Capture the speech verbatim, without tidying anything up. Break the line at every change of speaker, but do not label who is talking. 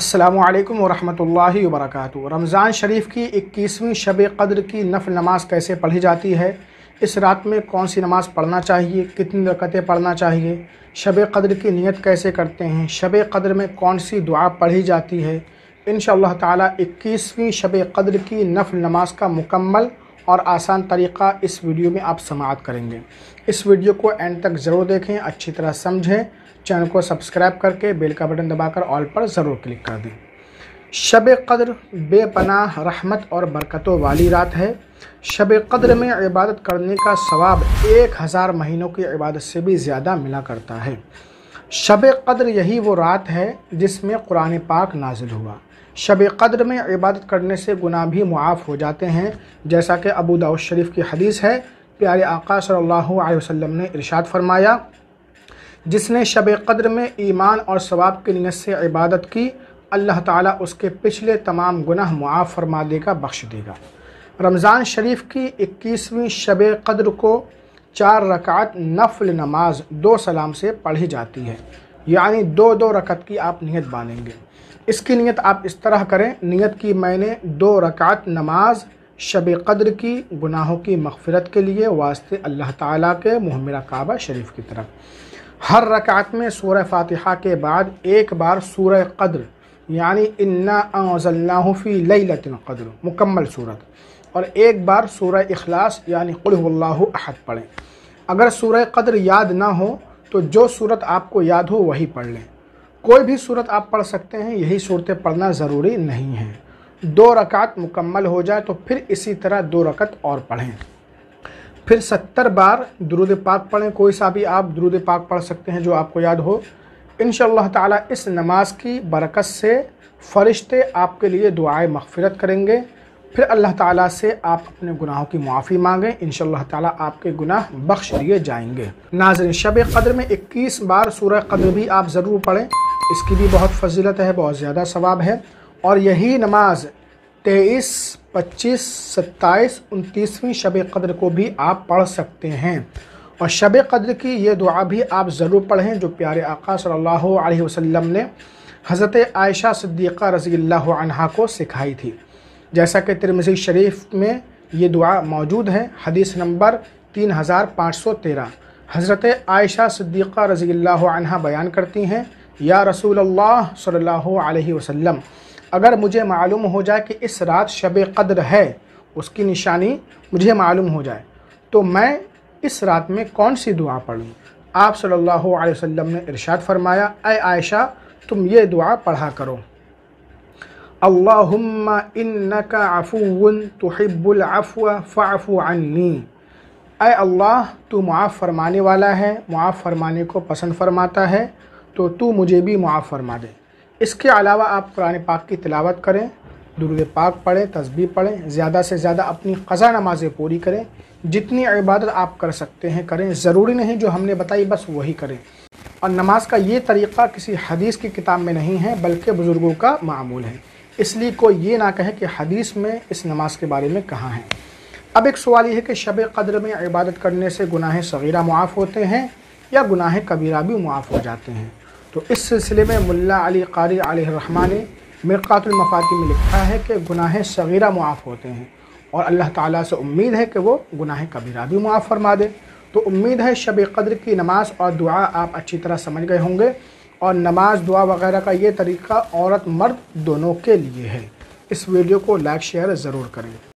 अस्सलामु अलैकुम वरहमतुल्लाहि वबरकातुहू। रमज़ान शरीफ की इक्कीसवीं शब क़द्र की नफ़ल नमाज़ कैसे पढ़ी जाती है, इस रात में कौन सी नमाज़ पढ़ना चाहिए, कितनी रकतें पढ़ना चाहिए, शब क़द्र की नियत कैसे करते हैं, शब क़द्र में कौन सी दुआ पढ़ी जाती है, इंशाअल्लाह ताला इक्कीसवीं शब क़द्र की नफ़ल नमाज़ का मुकम्मल और आसान तरीक़ा इस वीडियो में आप समाअत करेंगे। इस वीडियो को एंड तक ज़रूर देखें, अच्छी तरह समझें। चैनल को सब्सक्राइब करके बेल का बटन दबाकर ऑल पर ज़रूर क्लिक कर दें। शब क़द्र बेपनाह रहमत और बरकतों वाली रात है। शब क़द्र में इबादत करने का सवाब एक हज़ार महीनों की इबादत से भी ज़्यादा मिला करता है। शब क़द्र यही वो रात है जिसमें कुरान पाक नाजिल हुआ। शब क़द्र में इबादत करने से गुनाह भी मुआफ़ हो जाते हैं, जैसा कि अबू दाऊद शरीफ की हदीस है। प्यारे आका सल्लल्लाहु अलैहि वसल्लम ने इरशाद फरमाया, जिसने शब क़द्र में ईमान और सवाब की नियत से इबादत की, अल्लाह ताला उसके पिछले तमाम गुनाह मुआफ़ फरमा देगा, बख्श देगा। रमज़ान शरीफ की इक्कीसवीं शब क़द्र को चार रकात नफ़ल नमाज दो सलाम से पढ़ी जाती है, यानी दो दो रकत की आप नियत बांधेंगे। इसकी नियत आप इस तरह करें, नियत की मैंने दो रकात नमाज शब क़द्र की गुनाहों की मग़फ़िरत के लिए वास्ते अल्लाह ताला के मुँह मेरा काबा शरीफ की तरफ। हर रकात में सूरह फ़ातिहा के बाद एक बार सूरह क़द्र यानी इन्ना अंज़लनाहु फ़ी लैलतिल क़द्र मुकम्मल सूरत, और एक बार सूरह इखलास यानी क़ुल हुवल्लाहु अहद पढ़ें। अगर सूरह क़द्र याद ना हो तो जो सूरत आपको याद हो वही पढ़ लें। कोई भी सूरत आप पढ़ सकते हैं, यही सूरतें पढ़ना ज़रूरी नहीं है। दो रकात मुकम्मल हो जाए तो फिर इसी तरह दो रकत और पढ़ें। फिर सत्तर बार दुरूद पाक पढ़ें। कोई सा भी आप दुरूद पाक पढ़ सकते हैं जो आपको याद हो। इंशाअल्लाह ताला इस नमाज की बरकत से फ़रिश्ते आपके लिए दुआए मग़फ़िरत करेंगे। फिर अल्लाह ताला से आप अपने गुनाहों की मुआफ़ी मांगें, इंशाअल्लाह ताला आपके गुनाह बख्श दिए जाएंगे। नाज़रीन, शब क़द्र में इक्कीस बार सूरह क़द्र भी आप ज़रूर पढ़ें। इसकी भी बहुत फजीलत है, बहुत ज़्यादा सवाब है। और यही नमाज तेईस, पच्चीस, सत्ताईस, उनतीसवीं शब क़द्र को भी आप पढ़ सकते हैं। और शब क़द्र की ये दुआ भी आप ज़रूर पढ़ें जो प्यारे आका सल्लल्लाहु अलैहि वसल्लम ने हज़रत आयशा सिद्दीक़ा रज़ियल्लाहु अन्हा को सिखाई थी। जैसा कि तिरमिज़ी शरीफ में ये दुआ मौजूद है, हदीस नंबर तीन हज़ार पाँच सौ तेरह। हज़रत आयशा सिद्दीक़ा रज़ियल्लाहु अन्हा बयान करती हैं, या रसूल अल्लाह सल्लल्लाहु अलैहि वसल्लम, अगर मुझे मालूम हो जाए कि इस रात शब क़द्र है, उसकी निशानी मुझे मालूम हो जाए, तो मैं इस रात में कौन सी दुआ पढ़ूँ। आप सल्लल्लाहु अलैहि वसल्लम ने इरशाद फरमाया, ऐ आयशा, तुम ये दुआ पढ़ा करो, अल्लाहुम्मा इन्नका अफ़ुव्वुन तुहिब्बुल अफ़्व फ़अफ़ु अन्नी। ऐ अल्लाह, तू मुआफ़ फरमाने वाला है, मुआफ़ फरमाने को पसंद फरमाता है, तो तू मुझे भी मुआफ़ फरमा दे। इसके अलावा आप कुरान पाक की तिलावत करें, दुरूद पाक पढ़ें, तस्बीह पढ़ें, ज़्यादा से ज़्यादा अपनी क़ज़ा नमाज़ें पूरी करें। जितनी इबादत आप कर सकते हैं करें, ज़रूरी नहीं जो हमने बताई बस वही करें। और नमाज का ये तरीक़ा किसी हदीस की किताब में नहीं है, बल्कि बुज़ुर्गों का मामूल है, इसलिए कोई ये ना कहे कि हदीस में इस नमाज के बारे में कहाँ है। अब एक सवाल ये है कि शब क़द्र में इबादत करने से गुनाह सगीरा मुआफ़ होते हैं या गुनाह कबीरा भी मुआफ़ हो जाते हैं। तो इस सिलसिले में मुल्ला अली क़ारी अलैहिर्रहमा ने मिरक़ातुल मफ़ातिह में लिखा है कि गुनाह सगीरा मुआफ़ होते हैं और अल्लाह ताला से उम्मीद है कि वो गुनाह कबीरा भी मुआफ़ फरमा दे। तो उम्मीद है शब क़द्र की नमाज और दुआ आप अच्छी तरह समझ गए होंगे। और नमाज, दुआ वगैरह का ये तरीक़ा औरत मर्द दोनों के लिए है। इस वीडियो को लाइक शेयर ज़रूर करें।